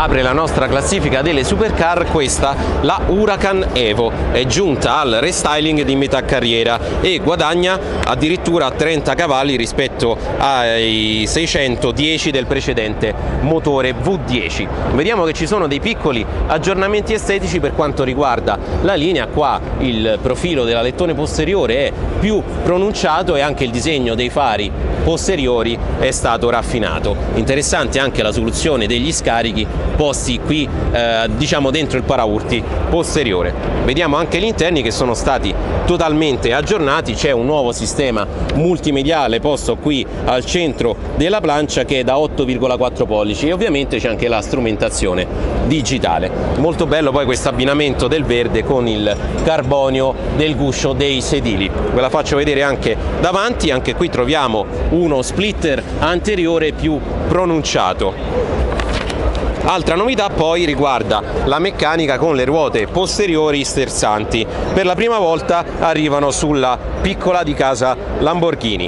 apre la nostra classifica delle supercar questa, la Huracan Evo, è giunta al restyling di metà carriera e guadagna addirittura 30 cavalli rispetto ai 610 del precedente motore V10. Vediamo che ci sono dei piccoli aggiornamenti estetici per quanto riguarda la linea. Qua il profilo dell'alettone posteriore è più pronunciato e anche il disegno dei fari posteriori è stato raffinato. Interessante anche la soluzione degli scarichi posti qui diciamo dentro il paraurti posteriore. Vediamo anche gli interni che sono stati totalmente aggiornati, c'è un nuovo sistema multimediale posto qui al centro della plancia che è da 8,4 pollici e ovviamente c'è anche la strumentazione digitale. Molto bello poi questo abbinamento del verde con il carbonio del guscio dei sedili. Ve la faccio vedere anche davanti, anche qui troviamo uno splitter anteriore più pronunciato. Altra novità poi riguarda la meccanica con le ruote posteriori sterzanti. Per la prima volta arrivano sulla piccola di casa Lamborghini.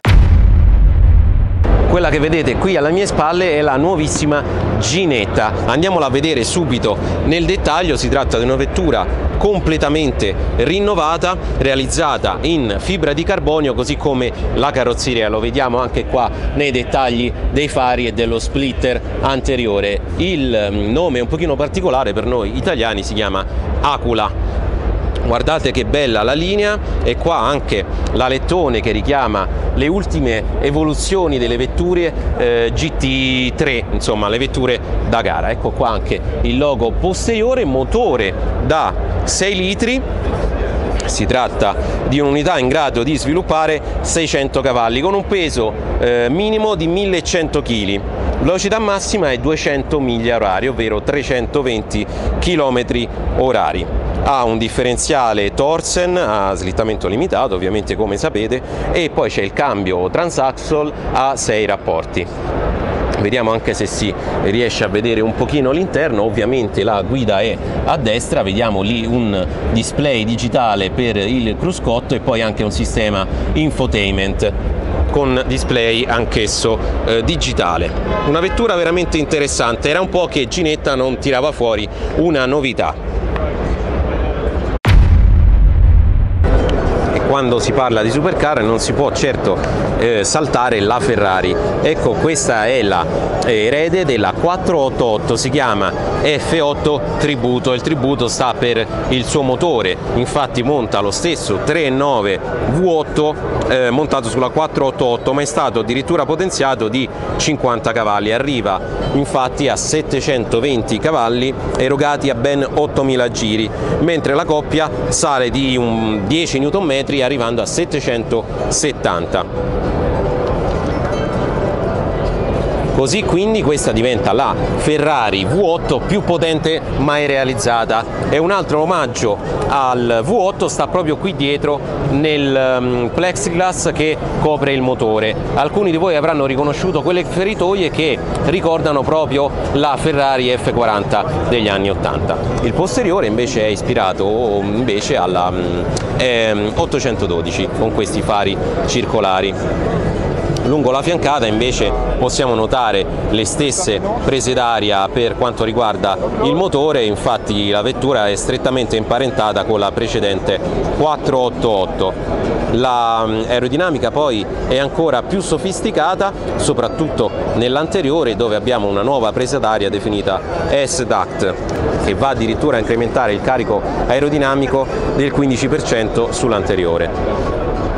Quella che vedete qui alle mie spalle è la nuovissima Ginetta. Andiamola a vedere subito nel dettaglio. Si tratta di una vettura completamente rinnovata, realizzata in fibra di carbonio, così come la carrozzeria. Lo vediamo anche qua nei dettagli dei fari e dello splitter anteriore. Il nome è un pochino particolare per noi italiani, si chiama Acula. Guardate che bella la linea, e qua anche l'alettone che richiama le ultime evoluzioni delle vetture GT3, insomma le vetture da gara. Ecco qua anche il logo posteriore, motore da 6 litri. Si tratta di un'unità in grado di sviluppare 600 cavalli con un peso minimo di 1100 kg. Velocità massima è 200 miglia orarie, ovvero 320 km orari. Ha un differenziale Torsen a slittamento limitato, ovviamente come sapete, e poi c'è il cambio transaxle a 6 rapporti. Vediamo anche se si riesce a vedere un pochino l'interno. Ovviamente la guida è a destra, vediamo lì un display digitale per il cruscotto e poi anche un sistema infotainment con display anch'esso digitale. Una vettura veramente interessante, era un po' che Ginetta non tirava fuori una novità. Quando si parla di supercar non si può certo saltare la Ferrari. Ecco, questa è la erede della 488, si chiama F8 Tributo. Il tributo sta per il suo motore, infatti monta lo stesso 3.9 V8 montato sulla 488, ma è stato addirittura potenziato di 50 cavalli. Arriva infatti a 720 cavalli erogati a ben 8.000 giri, mentre la coppia sale di un 10 Nm arrivando a 770. Così quindi questa diventa la Ferrari V8 più potente mai realizzata, e un altro omaggio al V8 sta proprio qui dietro nel plexiglass che copre il motore. Alcuni di voi avranno riconosciuto quelle feritoie che ricordano proprio la Ferrari F40 degli anni 80. Il posteriore invece è ispirato invece alla 812 con questi fari circolari. Lungo la fiancata invece possiamo notare le stesse prese d'aria per quanto riguarda il motore, infatti la vettura è strettamente imparentata con la precedente 488. L'aerodinamica poi è ancora più sofisticata, soprattutto nell'anteriore, dove abbiamo una nuova presa d'aria definita S-Duct, che va addirittura a incrementare il carico aerodinamico del 15% sull'anteriore.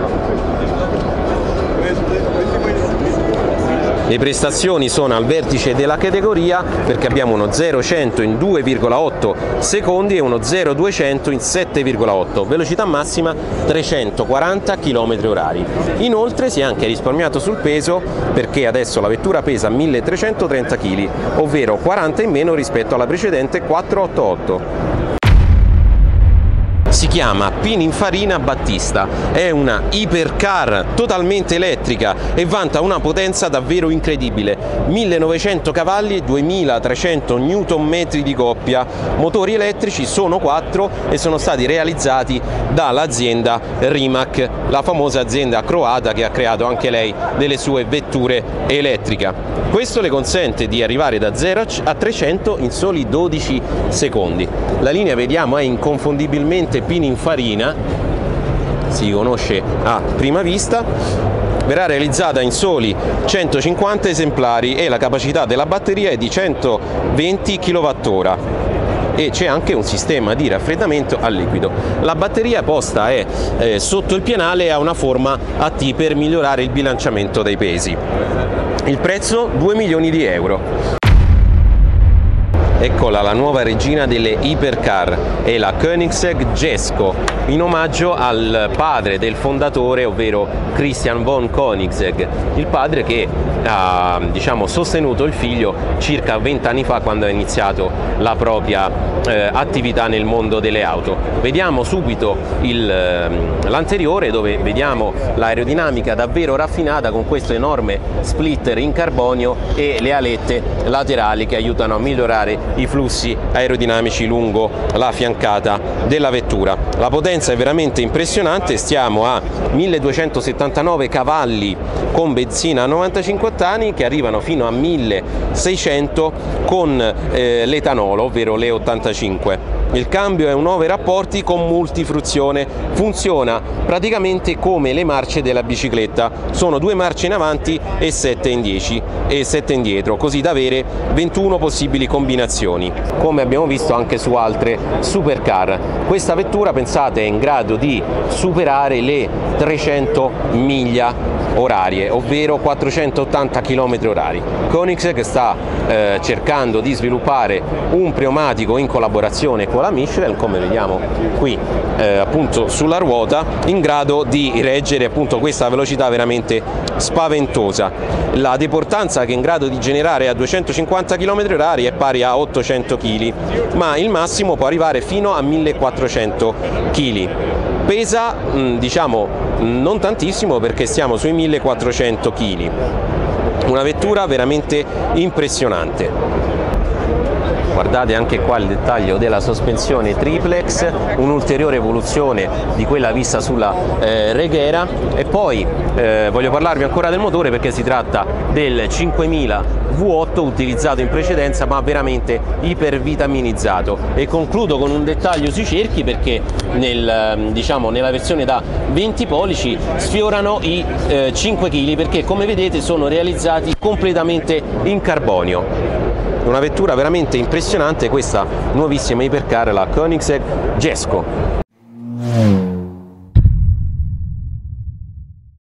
Le prestazioni sono al vertice della categoria, perché abbiamo uno 0-100 in 2,8 secondi e uno 0-200 in 7,8, velocità massima 340 km orari. Inoltre si è anche risparmiato sul peso, perché adesso la vettura pesa 1330 kg, ovvero 40 in meno rispetto alla precedente 488. Si chiama Pininfarina Battista, è una hypercar totalmente elettrica e vanta una potenza davvero incredibile, 1900 cavalli e 2300 Nm di coppia. Motori elettrici sono 4 e sono stati realizzati dall'azienda Rimac, la famosa azienda croata che ha creato anche lei delle sue vetture elettriche. Questo le consente di arrivare da 0 a 300 in soli 12 secondi. La linea, vediamo, è inconfondibilmente Pininfarina, si conosce a prima vista. Verrà realizzata in soli 150 esemplari e la capacità della batteria è di 120 kWh. E c'è anche un sistema di raffreddamento a liquido. La batteria posta è sotto il pianale e ha una forma a T per migliorare il bilanciamento dei pesi. Il prezzo 2 milioni di euro. Eccola la nuova regina delle hypercar, è la Koenigsegg Jesko, in omaggio al padre del fondatore, ovvero Christian von Koenigsegg, il padre che ha sostenuto il figlio circa 20 anni fa quando ha iniziato la propria attività nel mondo delle auto. Vediamo subito l'anteriore, dove vediamo l'aerodinamica davvero raffinata con questo enorme splitter in carbonio e le alette laterali che aiutano a migliorare i flussi aerodinamici lungo la fiancata della vettura. La potenza è veramente impressionante, stiamo a 1279 cavalli con benzina a 95 ottani che arrivano fino a 1600 con l'etanolo, ovvero le 85. Il cambio è un 9 rapporti con multifruzione, funziona praticamente come le marce della bicicletta, sono 2 marce in avanti e 7 indietro, così da avere 21 possibili combinazioni, come abbiamo visto anche su altre supercar. Questa vettura, pensate, è in grado di superare le 300 miglia orarie, ovvero 480 km orari. Koenigsegg sta cercando di sviluppare un pneumatico in collaborazione con la Michelin, come vediamo qui appunto sulla ruota, in grado di reggere appunto questa velocità veramente spaventosa. La deportanza che è in grado di generare a 250 km orari è pari a 800 kg, ma il massimo può arrivare fino a 1400 kg. Pesa non tantissimo, perché siamo sui 1400 kg. Una vettura veramente impressionante. Guardate anche qua il dettaglio della sospensione triplex, un'ulteriore evoluzione di quella vista sulla Regera. E poi voglio parlarvi ancora del motore, perché si tratta del 5000 V8 utilizzato in precedenza, ma veramente ipervitaminizzato. E concludo con un dettaglio sui cerchi, perché nella versione da 20 pollici sfiorano i 5 kg, perché come vedete sono realizzati completamente in carbonio. Una vettura veramente impressionante, questa nuovissima hypercar, la Koenigsegg Jesko.